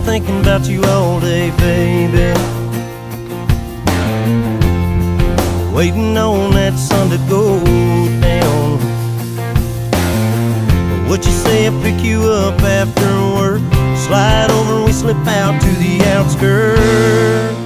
thinking about you all day, baby. Waiting on that sun to go down. What you say I pick you up after work? Slide over and we slip out to the outskirts.